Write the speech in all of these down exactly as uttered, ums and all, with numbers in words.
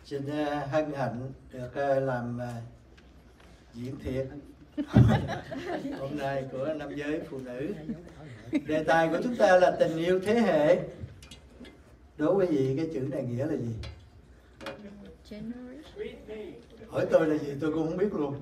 Xin uh, hân hạnh được uh, làm uh, diễn thiệt hôm nay của nam giới phụ nữ. Đề tài của chúng ta là tình yêu thế hệ. Đố quý vị cái chữ này nghĩa là gì? Hỏi tôi là gì tôi cũng không biết luôn.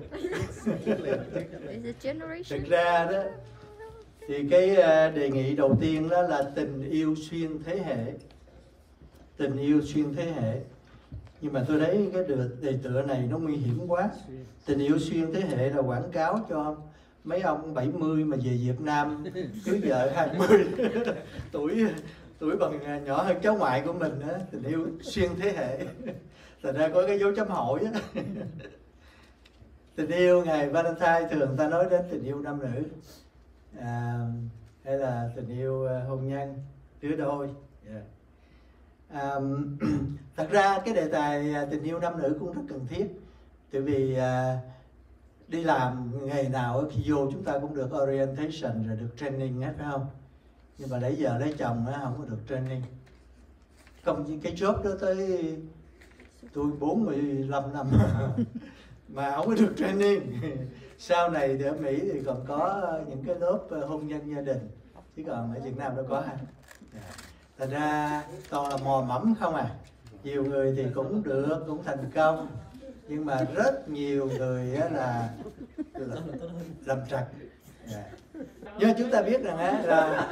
Thực ra đó thì cái uh, đề nghị đầu tiên đó là tình yêu xuyên thế hệ. Tình yêu xuyên thế hệ. Nhưng mà tôi thấy cái đề tựa này nó nguy hiểm quá. Tình yêu xuyên thế hệ là quảng cáo cho mấy ông bảy mươi mà về Việt Nam cưới vợ hai mươi tuổi tuổi bằng nhỏ hơn cháu ngoại của mình đó. Tình yêu xuyên thế hệ. Thành ra có cái dấu chấm hỏi á. Tình yêu ngày Valentine thường ta nói đến tình yêu nam nữ, à, hay là tình yêu hôn nhân, lứa đôi. Yeah. À, thật ra cái đề tài tình yêu nam nữ cũng rất cần thiết. Tại vì à, đi làm ngày nào khi vô chúng ta cũng được orientation rồi được training hết, phải không? Nhưng mà lấy giờ lấy chồng á không có được training. Công cái job đó tới tôi bốn mươi lăm năm mà không có được training. Sau này thì ở Mỹ thì còn có những cái lớp hôn nhân gia đình, chứ còn ở Việt Nam đâu có ha. Thành ra toàn là mò mẫm không à. Nhiều người thì cũng được, cũng thành công, nhưng mà rất nhiều người là là làm trật. Yeah. Nhưng chúng ta biết rằng á là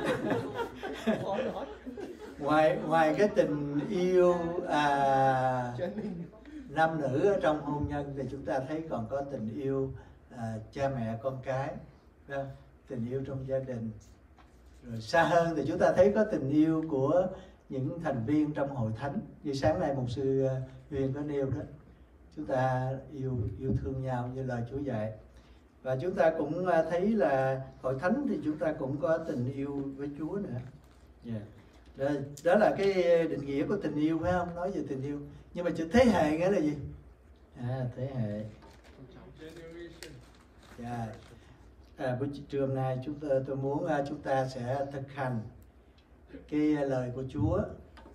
ngoài ngoài cái tình yêu à, nam nữ ở trong hôn nhân thì chúng ta thấy còn có tình yêu à, cha mẹ con cái, tình yêu trong gia đình. Rồi xa hơn thì chúng ta thấy có tình yêu của những thành viên trong hội thánh. Như sáng nay mục sư Huyền có nêu đó, chúng ta yêu yêu thương nhau như lời Chúa dạy. Và chúng ta cũng thấy là hội thánh thì chúng ta cũng có tình yêu với Chúa nữa. Yeah. Đó, đó là cái định nghĩa của tình yêu, phải không? Nói về tình yêu. Nhưng mà chữ thế hệ nghĩa là gì? À, thế hệ. Yeah. À, buổi trưa hôm nay chúng ta, tôi muốn chúng ta sẽ thực hành cái lời của Chúa.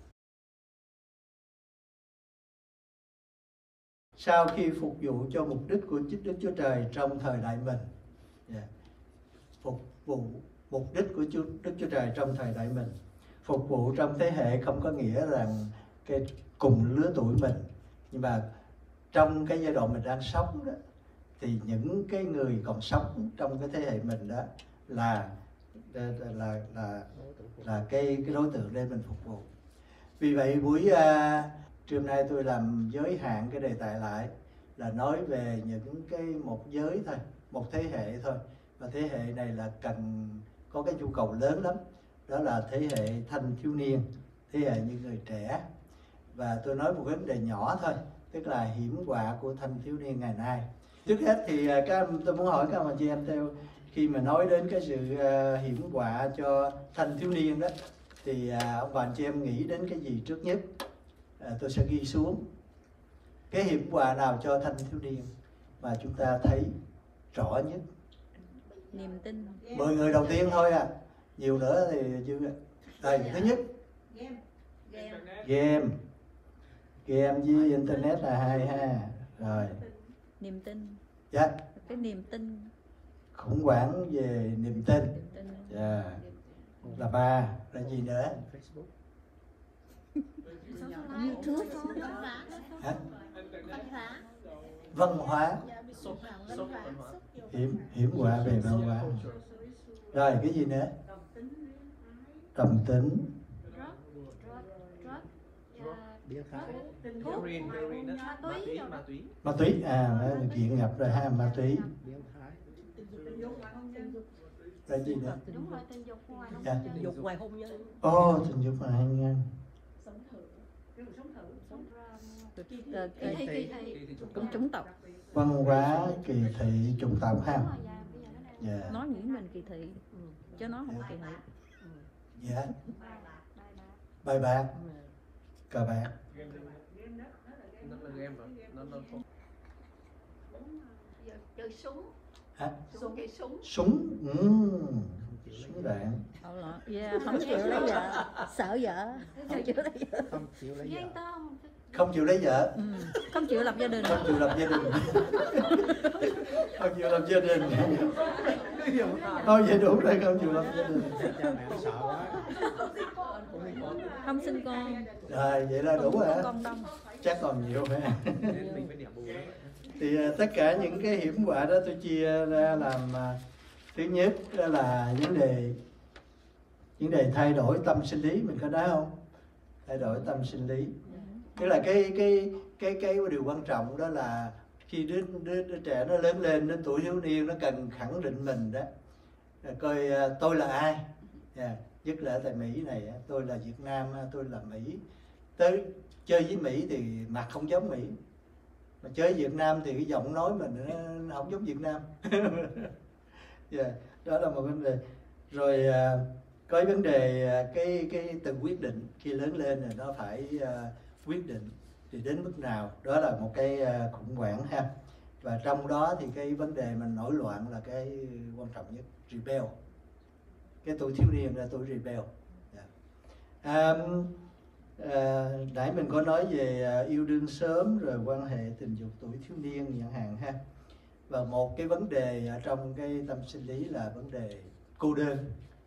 Sau khi phục vụ cho mục đích của Đức Chúa Trời trong thời đại mình. Yeah. Phục vụ mục đích của Chúa, Đức Chúa Trời trong thời đại mình. Phục vụ trong thế hệ không có nghĩa rằng cái cùng lứa tuổi mình, nhưng mà trong cái giai đoạn mình đang sống đó, thì những cái người còn sống trong cái thế hệ mình đó là là là là, là cái cái đối tượng để mình phục vụ. Vì vậy buổi uh, trưa nay tôi làm giới hạn cái đề tài lại là nói về những cái một giới thôi, một thế hệ thôi. Và thế hệ này là cần có cái nhu cầu lớn lắm. Đó là thế hệ thanh thiếu niên, thế hệ những người trẻ. Và tôi nói một vấn đề nhỏ thôi, tức là hiểm họa của thanh thiếu niên ngày nay. Trước hết thì các tôi muốn hỏi các anh chị em theo, khi mà nói đến cái sự uh, hiểm họa cho thanh thiếu niên đó, thì uh, ông bà anh chị em nghĩ đến cái gì trước nhất? Uh, tôi sẽ ghi xuống cái hiểm họa nào cho thanh thiếu niên mà chúng ta thấy rõ nhất. Niềm tin. Mười người đầu tiên thôi à, nhiều nữa thì chưa. Đây, thứ nhất, game, game với internet là hai ha. Rồi. Niềm tin. Dạ. Cái niềm tin. Khủng hoảng về niềm tin. Dạ. Là ba, là gì nữa? Hả? Văn hóa. Hiểm hiểm họa về văn hóa. Rồi cái gì nữa? Trầm tính. Ma túy. À, chuyện nhập rồi ha, ma túy. Rồi gì nữa? Đúng rồi, tình dục ngoài hôn nhân. Dạ. Tình dục ngoài hôn nhân. Ồ, tình dục ngoài hôn nhân. Sống thử. Sống thử. Sống kỳ thị, kỳ thị, cũng chủng tộc. Văn hóa kỳ thị chủng tộc ha. Yeah. Nói nghĩ mình kỳ thị, ừ. Chứ nó không có kỳ thị. Dạ. Yeah. Bài bạc, cờ bạc. Chơi súng. Hả? Súng cái súng. Súng. Ừ. Súng đạn. Yeah, không chịu lấy vợ, sợ vợ, không chịu lấy vợ. Không chịu lấy vợ. không chịu lấy vợ, ừ. Không chịu lập gia đình, không chịu lập gia đình, không chịu lập gia đình. Thôi vậy đủ rồi, không chịu lập gia đình. không sinh con. Rồi vậy là đủ rồi. Con đông. Chắc còn nhiều ha. Thì tất cả những cái hiểm họa đó tôi chia ra làm thứ nhất là vấn đề vấn đề thay đổi tâm sinh lý, mình có nói không? Thay đổi tâm sinh lý. Tức là cái cái cái cái điều quan trọng đó là khi đứa, đứa, đứa trẻ nó lớn lên, đến tuổi thiếu niên nó cần khẳng định mình đó, coi tôi là ai. Yeah. Nhất là tại Mỹ này, tôi là Việt Nam, tôi là Mỹ. Tới chơi với Mỹ thì mặt không giống Mỹ, mà chơi Việt Nam thì cái giọng nói mình nó không giống Việt Nam. Yeah. Đó là một vấn đề. Rồi có vấn đề cái cái tự quyết định khi lớn lên là nó phải uh, quyết định thì đến mức nào, đó là một cái uh, khủng hoảng ha. Và trong đó thì cái vấn đề mình nổi loạn là cái quan trọng nhất, rebel. Cái tuổi thiếu niên là tuổi rebel. Yeah. Um, À, nãy mình có nói về à, yêu đương sớm rồi quan hệ tình dục tuổi thiếu niên chẳng hạn ha. Và một cái vấn đề ở trong cái tâm sinh lý là vấn đề cô đơn.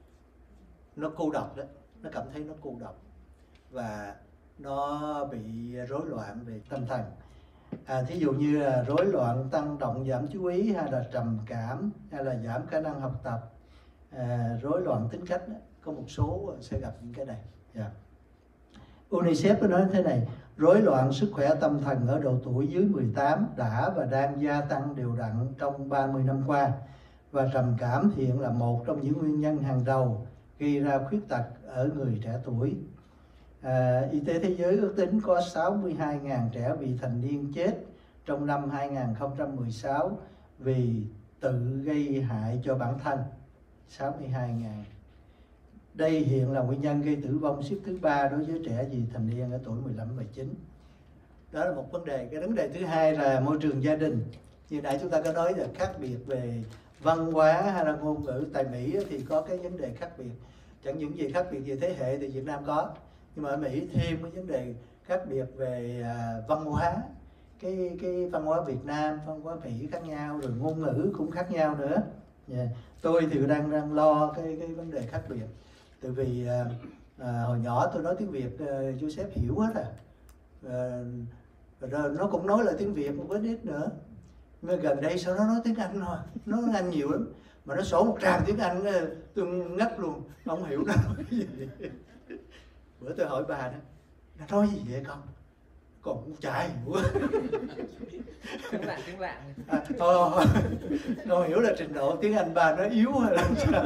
Nó cô độc đó, nó cảm thấy nó cô độc và nó bị rối loạn về tâm thần. À, thí dụ như là rối loạn tăng động giảm chú ý, hay là trầm cảm, hay là giảm khả năng học tập, à, rối loạn tính cách đó. Có một số sẽ gặp những cái này. Yeah. UNICEF có nói thế này: rối loạn sức khỏe tâm thần ở độ tuổi dưới mười tám đã và đang gia tăng đều đặn trong ba mươi năm qua, và trầm cảm hiện là một trong những nguyên nhân hàng đầu gây ra khuyết tật ở người trẻ tuổi. À, Y tế Thế giới ước tính có sáu mươi hai nghìn trẻ vị thành niên chết trong năm hai nghìn không trăm mười sáu vì tự gây hại cho bản thân. sáu mươi hai nghìn. Đây hiện là nguyên nhân gây tử vong xếp thứ ba đối với trẻ vị thành niên ở tuổi mười lăm mười chín. Đó là một vấn đề. Cái vấn đề thứ hai là môi trường gia đình. Như nãy chúng ta có nói là khác biệt về văn hóa hay là ngôn ngữ. Tại Mỹ thì có cái vấn đề khác biệt. Chẳng những gì khác biệt về thế hệ thì Việt Nam có, nhưng mà ở Mỹ thêm cái vấn đề khác biệt về văn hóa. Cái cái văn hóa Việt Nam, văn hóa Mỹ khác nhau, rồi ngôn ngữ cũng khác nhau nữa. Yeah. Tôi thì đang đang lo cái cái vấn đề khác biệt. Tại vì à, à, hồi nhỏ tôi nói tiếng Việt, à, Joseph hiểu hết à. à rồi nó cũng nói là tiếng Việt một ít ít nữa. Nhưng gần đây sao nó nói tiếng Anh thôi, nó nói Anh nhiều lắm. Mà nó sổ một tràng tiếng Anh, tôi ngắt luôn, không hiểu nó nói cái gì. Bữa tôi hỏi bà đó, nó nói gì vậy con? Còn cũng chả hiểu. Tiếng lạng, tiếng lạng. À, thôi, không hiểu là trình độ tiếng Anh bà nó yếu hay là sao.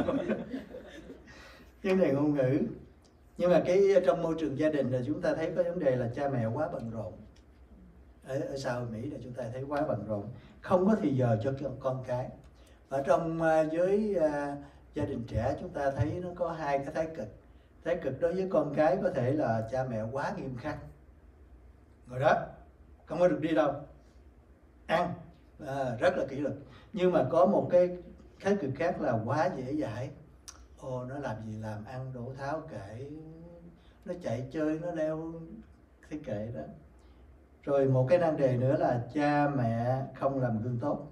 Vấn đề ngôn ngữ. Nhưng mà cái trong môi trường gia đình là chúng ta thấy có vấn đề là cha mẹ quá bận rộn. Ở, ở xã hội Mỹ là chúng ta thấy quá bận rộn, không có thì giờ cho con cái. Ở trong uh, với uh, gia đình trẻ chúng ta thấy nó có hai cái thái cực. Thái cực đối với con cái có thể là cha mẹ quá nghiêm khắc. Rồi đó, không có được đi đâu, ăn, à, rất là kỷ luật. Nhưng mà có một cái thái cực khác là quá dễ dãi. Ồ, nó làm gì làm, ăn đổ tháo kệ, nó chạy chơi, nó leo cái kệ đó. Rồi một cái nan đề nữa là cha mẹ không làm gương tốt.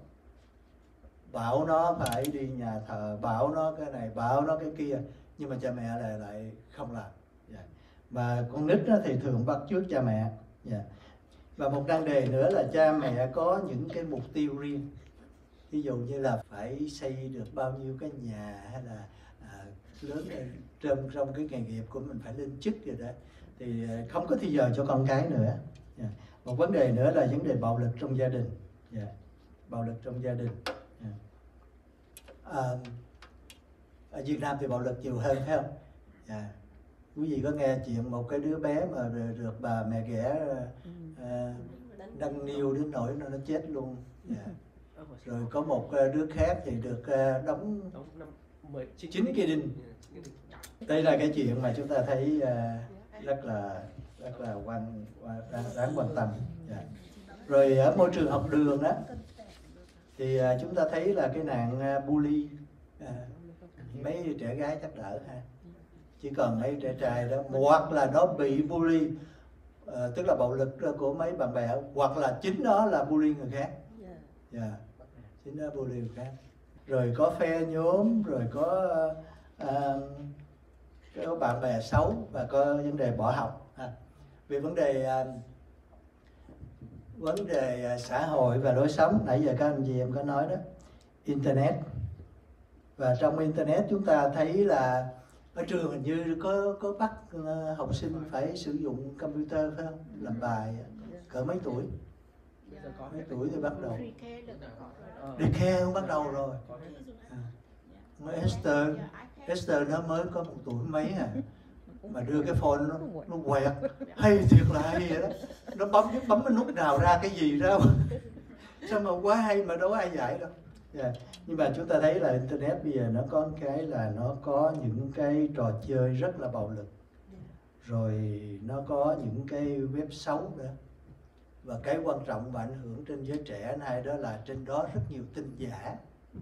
Bảo nó phải đi nhà thờ, bảo nó cái này, bảo nó cái kia, nhưng mà cha mẹ lại lại không làm. Yeah. Mà con nít thì thường bắt chước cha mẹ. Yeah. Và một nan đề nữa là cha mẹ có những cái mục tiêu riêng. Ví dụ như là phải xây được bao nhiêu cái nhà, hay là à, lớn trong trong cái nghề nghiệp của mình phải lên chức rồi đó, thì không có thì giờ cho con cái nữa. Yeah. Một vấn đề nữa là vấn đề bạo lực trong gia đình. Yeah. Bạo lực trong gia đình. Yeah. À, ở Việt Nam thì bạo lực nhiều hơn phải không? Yeah. Quý vị có nghe chuyện một cái đứa bé mà được bà mẹ ghẻ uh, đăng niêu đến nỗi nó nó chết luôn. Yeah. Rồi có một đứa khác thì được uh, đóng chín cái đinh. Đây là cái chuyện mà chúng ta thấy uh, rất là rất là quan đáng, đáng quan tâm. Yeah. Rồi ở môi trường học đường đó thì uh, chúng ta thấy là cái nạn uh, bully, uh, mấy trẻ gái chắc đỡ ha, chỉ còn mấy trẻ trai đó, hoặc là nó bị bully ờ, tức là bạo lực của mấy bạn bè, hoặc là chính đó là bully người khác. Dạ. Dạ, chính đó là bully người khác. Rồi có phe nhóm, rồi có uh, có bạn bè xấu, và có vấn đề bỏ học. Ha. Vì vấn đề uh, vấn đề xã hội và lối sống, nãy giờ các anh chị em có nói đó, internet. Và trong internet chúng ta thấy là ở trường hình như có có bắt uh, học sinh phải sử dụng computer phải không? Làm bài cỡ mấy tuổi? Mấy tuổi thì bắt đầu. Đi khe không bắt đầu rồi. À. Esther, Esther nó mới có một tuổi mấy à, mà đưa cái phone nó nó quẹt, hay thiệt là hay vậy đó. Nó bấm bấm cái nút nào ra cái gì ra, sao mà quá hay mà đâu có ai dạy đâu. Yeah. Nhưng mà chúng ta thấy là internet bây giờ nó có cái là nó có những cái trò chơi rất là bạo lực, rồi nó có những cái web xấu nữa, và cái quan trọng và ảnh hưởng trên giới trẻ nay đó là trên đó rất nhiều tin giả.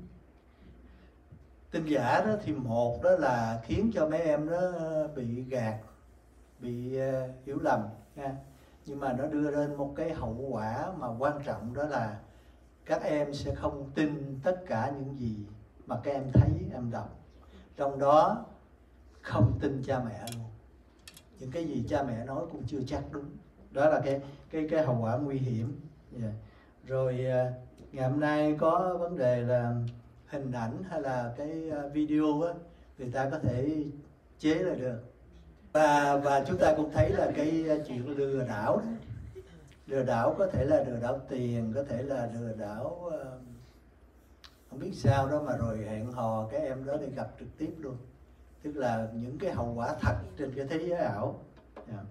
Tin giả đó thì một đó là khiến cho mấy em nó bị gạt, bị uh, hiểu lầm nha. Nhưng mà nó đưa lên một cái hậu quả mà quan trọng, đó là các em sẽ không tin tất cả những gì mà các em thấy, em đọc. Trong đó không tin cha mẹ luôn. Những cái gì cha mẹ nói cũng chưa chắc đúng. Đó là cái cái cái hậu quả nguy hiểm. Yeah. Rồi uh, ngày hôm nay có vấn đề là hình ảnh hay là cái video á, người ta có thể chế lại được. Và và chúng ta cũng thấy là cái chuyện lừa đảo đó. Lừa đảo có thể là lừa đảo tiền, có thể là lừa đảo uh, không biết sao đó, mà rồi hẹn hò cái em đó để gặp trực tiếp luôn. Tức là những cái hậu quả thật trên cái thế giới ảo. Yeah.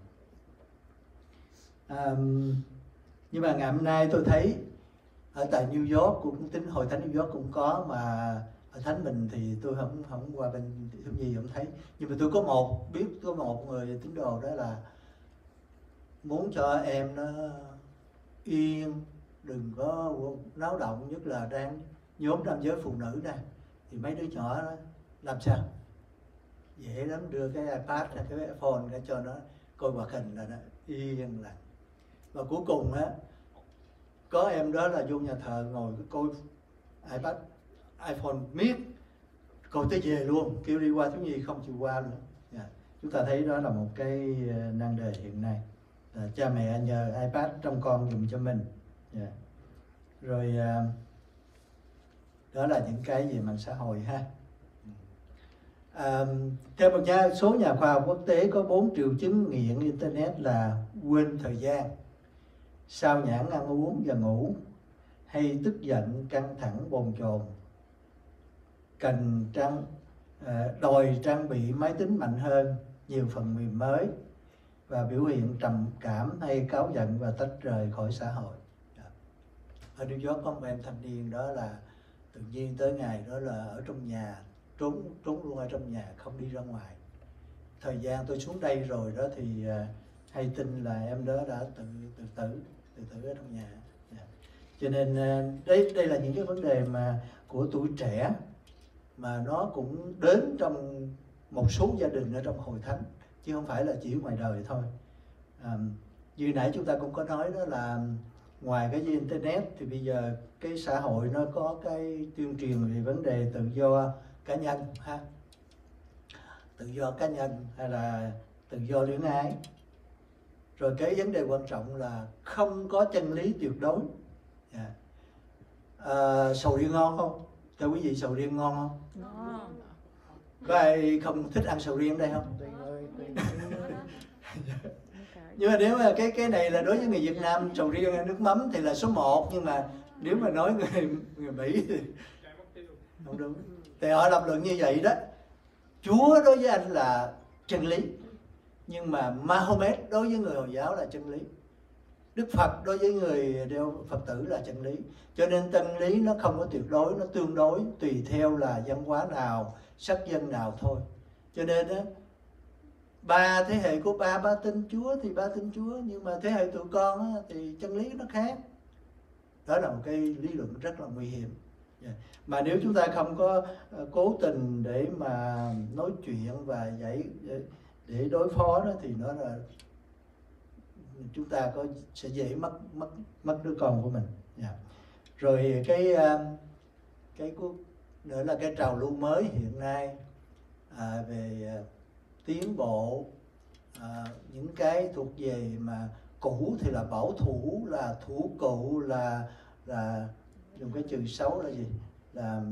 Um, nhưng mà ngày hôm nay tôi thấy ở tại New York cũng tính, hội thánh New York cũng có, mà ở thánh mình thì tôi không không qua bên thiếu nhi không thấy. Nhưng mà tôi có một biết có một người tín đồ đó là muốn cho em nó yên, đừng có náo động, nhất là đang nhóm nam giới phụ nữ nè, thì mấy đứa nhỏ đó làm sao? Dễ lắm, đưa cái iPad hay cái iPhone để cho nó coi hoạt hình là nó yên lặng. Và cuối cùng á, có em đó là vô nhà thờ ngồi coi iPad, iPhone miết, coi tới về luôn, kêu đi qua thiếu nhi không chịu qua nữa. Yeah. Chúng ta thấy đó là một cái nan đề hiện nay, là cha mẹ nhờ iPad trong con dùng cho mình. Yeah. Rồi đó là những cái về mạng xã hội ha. À, theo một nhà, số nhà khoa học quốc tế có bốn triệu chứng nghiện internet là quên thời gian, sao nhãng ăn uống và ngủ, hay tức giận, căng thẳng, bồn chồn, cần trang đòi trang bị máy tính mạnh hơn, nhiều phần mềm mới, và biểu hiện trầm cảm hay cáu giận và tách rời khỏi xã hội. Ở New York có một em thanh niên đó là tự nhiên tới ngày đó là ở trong nhà, trốn trốn luôn ở trong nhà, không đi ra ngoài. Thời gian tôi xuống đây rồi đó thì uh, hay tin là em đó đã tự tự tử tự tử ở trong nhà. Yeah. Cho nên uh, đây đây là những cái vấn đề mà của tuổi trẻ mà nó cũng đến trong một số gia đình ở trong hội thánh, chứ không phải là chỉ ngoài đời thôi. À, như nãy chúng ta cũng có nói đó là ngoài cái internet thì bây giờ cái xã hội nó có cái tuyên truyền về vấn đề tự do cá nhân ha, tự do cá nhân hay là tự do luyến ái. Rồi cái vấn đề quan trọng là không có chân lý tuyệt đối. Yeah. À, sầu riêng ngon không? Theo quý vị, sầu riêng ngon không? Ngon. Có ai không thích ăn sầu riêng đây không? Nhưng mà nếu mà cái cái này là đối với người Việt Nam, sầu riêng nước mắm thì là số một, nhưng mà nếu mà nói người người Mỹ thì không đúng. Thì họ lập luận như vậy đó. Chúa đối với anh là chân lý, nhưng mà Mahomet đối với người Hồi giáo là chân lý. Đức Phật đối với người đeo Phật tử là chân lý. Cho nên chân lý nó không có tuyệt đối, nó tương đối, tùy theo là văn hóa nào, sắc dân nào thôi. Cho nên đó, ba thế hệ của ba ba tin Chúa thì ba tin Chúa, nhưng mà thế hệ tụi con á, thì chân lý nó khác. Đó là một cái lý luận rất là nguy hiểm. Yeah. Mà nếu chúng ta không có uh, cố tình để mà nói chuyện và giải để, để đối phó đó, thì nó là chúng ta có sẽ dễ mất mất mất đứa con của mình. Yeah. Rồi cái cái cuối nữa là cái trào lưu mới hiện nay à, về uh, tiến bộ, à, những cái thuộc về mà cũ thì là bảo thủ, là thủ cụ, là là dùng cái từ xấu là gì, là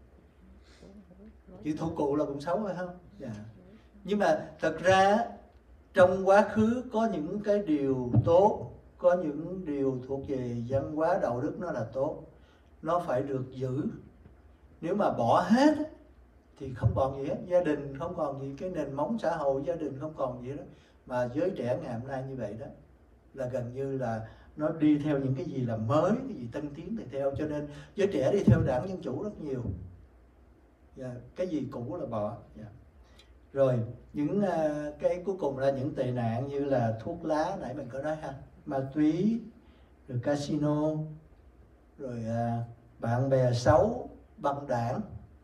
chữ thủ cụ là cũng xấu phải không? Yeah. Nhưng mà thật ra trong quá khứ có những cái điều tốt, có những điều thuộc về văn hóa đạo đức nó là tốt, nó phải được giữ. Nếu mà bỏ hết thì không còn gì hết, gia đình không còn gì, cái nền móng xã hội gia đình không còn gì đó. Mà giới trẻ ngày hôm nay như vậy đó, là gần như là nó đi theo những cái gì là mới, cái gì tân tiến thì theo, cho nên giới trẻ đi theo đảng Dân Chủ rất nhiều. Yeah. Cái gì cũ là bỏ. Yeah. Rồi những uh, cái cuối cùng là những tệ nạn như là thuốc lá, nãy mình có nói ha, ma túy, rồi casino, rồi uh, bạn bè xấu, băng đảng.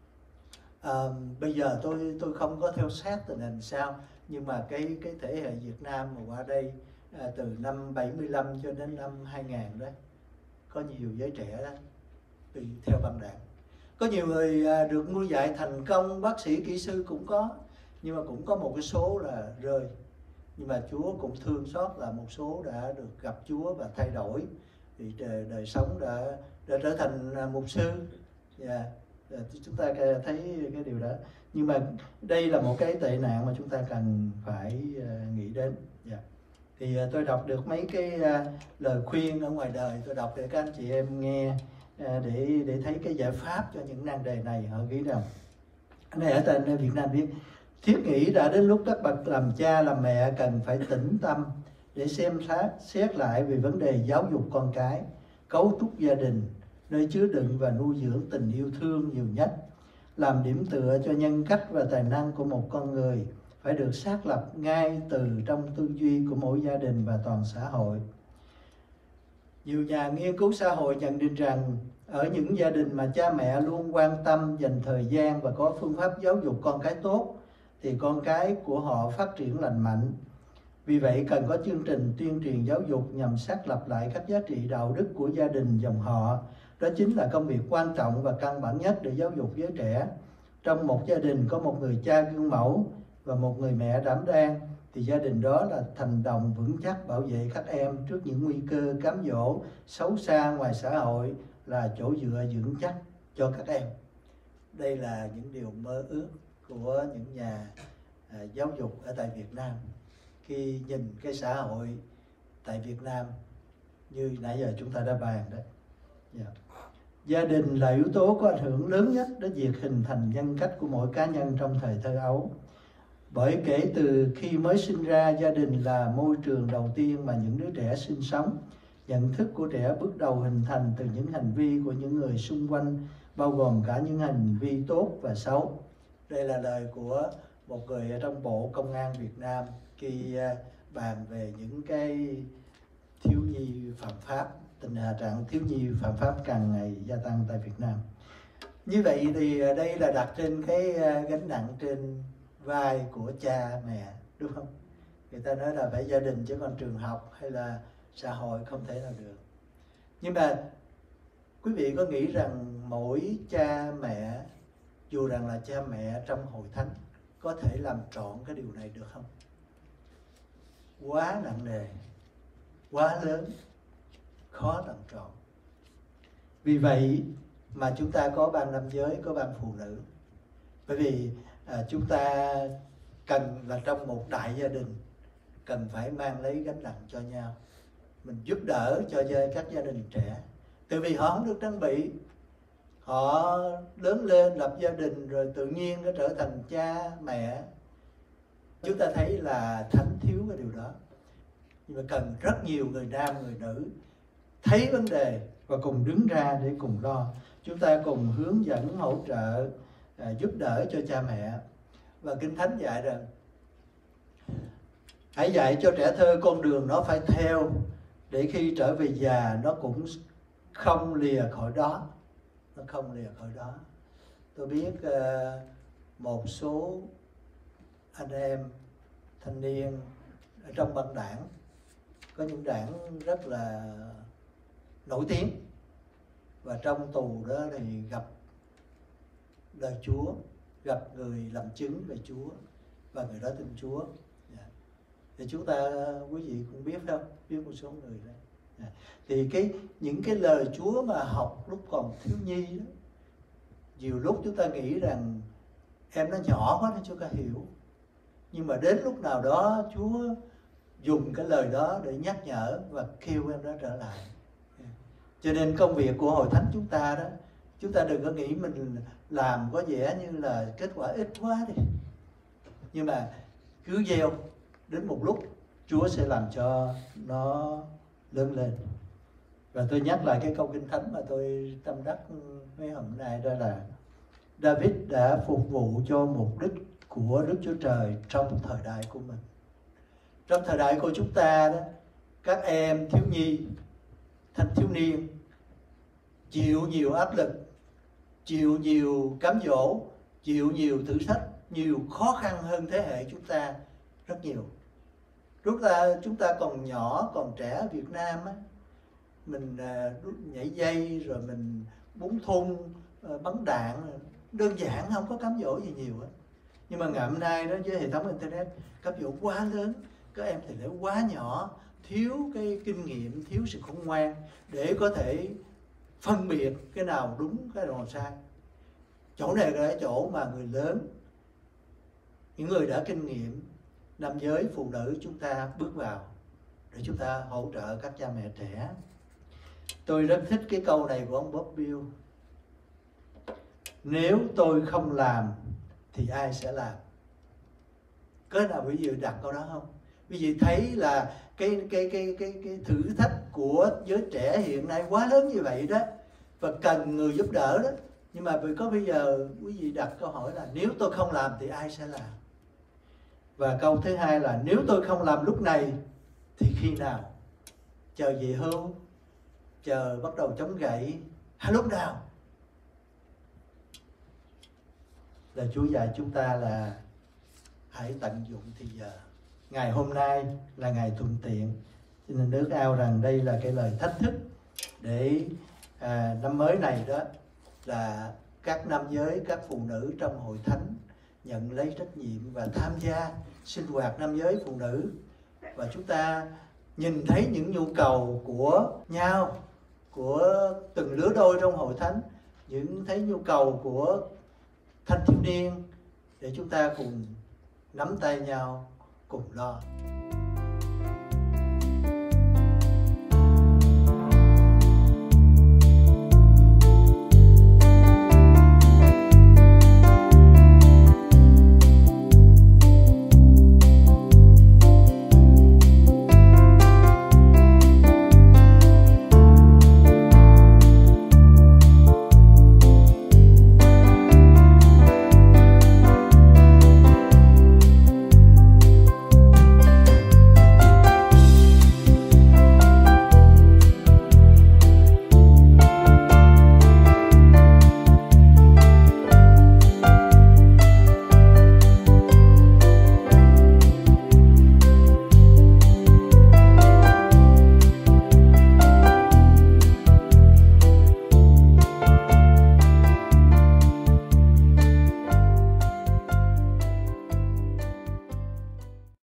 Uh, bây giờ tôi tôi không có theo sát tình hình sao, nhưng mà cái cái thế hệ Việt Nam mà qua đây à, từ năm bảy mươi lăm cho đến năm hai nghìn đó, có nhiều giới trẻ đó bị theo băng đảng. Có nhiều người à, được nuôi dạy thành công, bác sĩ, kỹ sư cũng có, nhưng mà cũng có một cái số là rơi. Nhưng mà Chúa cũng thương xót là một số đã được gặp Chúa và thay đổi, thì đời, đời sống đã, đã trở thành mục sư. Yeah. Chúng ta thấy cái điều đó. Nhưng mà đây là một cái tệ nạn mà chúng ta cần phải uh, nghĩ đến. Yeah. Thì uh, tôi đọc được mấy cái uh, lời khuyên ở ngoài đời, tôi đọc để các anh chị em nghe, uh, để để thấy cái giải pháp cho những nan đề này. Họ nghĩ rằng, cái này ở trên Việt Nam viết: thiết nghĩ đã đến lúc các bậc làm cha làm mẹ cần phải tĩnh tâm để xem xét xét lại về vấn đề giáo dục con cái, cấu trúc gia đình, nơi chứa đựng và nuôi dưỡng tình yêu thương nhiều nhất, làm điểm tựa cho nhân cách và tài năng của một con người, phải được xác lập ngay từ trong tư duy của mỗi gia đình và toàn xã hội. Nhiều nhà nghiên cứu xã hội nhận định rằng ở những gia đình mà cha mẹ luôn quan tâm, dành thời gian và có phương pháp giáo dục con cái tốt, thì con cái của họ phát triển lành mạnh. Vì vậy cần có chương trình tuyên truyền giáo dục nhằm xác lập lại các giá trị đạo đức của gia đình dòng họ. Đó chính là công việc quan trọng và căn bản nhất để giáo dục giới trẻ. Trong một gia đình có một người cha gương mẫu và một người mẹ đảm đang, thì gia đình đó là thành đồng vững chắc bảo vệ các em trước những nguy cơ cám dỗ xấu xa ngoài xã hội, là chỗ dựa vững chắc cho các em. Đây là những điều mơ ước của những nhà à, giáo dục ở tại Việt Nam khi nhìn cái xã hội tại Việt Nam như nãy giờ chúng ta đã bàn đấy. Yeah. Gia đình là yếu tố có ảnh hưởng lớn nhất đến việc hình thành nhân cách của mỗi cá nhân trong thời thơ ấu. Bởi kể từ khi mới sinh ra, gia đình là môi trường đầu tiên mà những đứa trẻ sinh sống. Nhận thức của trẻ bước đầu hình thành từ những hành vi của những người xung quanh, bao gồm cả những hành vi tốt và xấu. Đây là lời của một người ở trong Bộ Công an Việt Nam khi bàn về những cái thiếu nhi phạm pháp, tình trạng thiếu nhi phạm pháp càng ngày gia tăng tại Việt Nam. Như vậy thì đây là đặt trên cái gánh nặng trên vai của cha mẹ, đúng không? Người ta nói là phải gia đình chứ còn trường học hay là xã hội không thể nào được. Nhưng mà quý vị có nghĩ rằng mỗi cha mẹ, dù rằng là cha mẹ trong hội thánh, có thể làm trọn cái điều này được không? Quá nặng nề, quá lớn, khó làm trọn. Vì vậy mà chúng ta có ban nam giới, có ban phụ nữ. Bởi vì à, chúng ta cần là trong một đại gia đình, cần phải mang lấy gánh nặng cho nhau. Mình giúp đỡ cho các gia đình trẻ. Tại vì họ không được trang bị. Họ lớn lên lập gia đình rồi tự nhiên nó trở thành cha, mẹ. Chúng ta thấy là thánh thiếu cái điều đó. Nhưng mà cần rất nhiều người nam, người nữ thấy vấn đề và cùng đứng ra để cùng lo. Chúng ta cùng hướng dẫn, hỗ trợ, à, giúp đỡ cho cha mẹ. Và Kinh Thánh dạy rằng hãy dạy cho trẻ thơ con đường nó phải theo, để khi trở về già nó cũng không lìa khỏi đó. Nó không lìa khỏi đó. Tôi biết uh, một số anh em thanh niên ở trong băng đảng có những đảng rất là nổi tiếng, và trong tù đó thì gặp lời Chúa, gặp người làm chứng về Chúa, và người đó tin Chúa. Yeah. Thì chúng ta, quý vị cũng biết không, biết một số người đó. Yeah. Thì cái những cái lời Chúa mà học lúc còn thiếu nhi đó, nhiều lúc chúng ta nghĩ rằng em nó nhỏ quá nên chưa có hiểu, nhưng mà đến lúc nào đó Chúa dùng cái lời đó để nhắc nhở và kêu em đó trở lại. Cho nên công việc của hội thánh chúng ta đó, chúng ta đừng có nghĩ mình làm có vẻ như là kết quả ít quá đi, nhưng mà cứ gieo, đến một lúc Chúa sẽ làm cho nó lớn lên. Và tôi nhắc lại cái câu Kinh Thánh mà tôi tâm đắc mấy hôm nay, đó là David đã phục vụ cho mục đích của Đức Chúa Trời trong thời đại của mình. Trong thời đại của chúng ta đó, các em thiếu nhi, thanh thiếu niên chịu nhiều áp lực, chịu nhiều cám dỗ, chịu nhiều thử thách, nhiều khó khăn hơn thế hệ chúng ta rất nhiều. Lúc ta chúng ta còn nhỏ, còn trẻ ở Việt Nam á, mình nhảy dây rồi mình búng thun, bắn đạn, đơn giản, không có cám dỗ gì nhiều á. Nhưng mà ngày hôm nay đó, với hệ thống internet, cám dỗ quá lớn, các em thì lại quá nhỏ, thiếu cái kinh nghiệm, thiếu sự khôn ngoan để có thể phân biệt cái nào đúng, cái nào sai. Chỗ này là chỗ mà người lớn, những người đã kinh nghiệm, nam giới, phụ nữ chúng ta bước vào để chúng ta hỗ trợ các cha mẹ trẻ. Tôi rất thích cái câu này của ông Bob Bill: nếu tôi không làm thì ai sẽ làm? Có nào quý vị đặt câu đó không? Quý vị thấy là cái cái cái cái cái thử thách của giới trẻ hiện nay quá lớn như vậy đó, và cần người giúp đỡ đó. Nhưng mà vì có bây giờ quý vị đặt câu hỏi là nếu tôi không làm thì ai sẽ làm? Và câu thứ hai là nếu tôi không làm lúc này thì khi nào? Chờ về hưu, chờ bắt đầu chống gậy, hay lúc nào? Là Chúa dạy chúng ta là hãy tận dụng thì giờ. Ngày hôm nay là ngày thuận tiện, cho nên ước ao rằng đây là cái lời thách thức để à, năm mới này đó là các nam giới, các phụ nữ trong hội thánh nhận lấy trách nhiệm và tham gia sinh hoạt nam giới phụ nữ, và chúng ta nhìn thấy những nhu cầu của nhau, của từng lứa đôi trong hội thánh, những thấy nhu cầu của thanh thiếu niên, để chúng ta cùng nắm tay nhau cùng lo.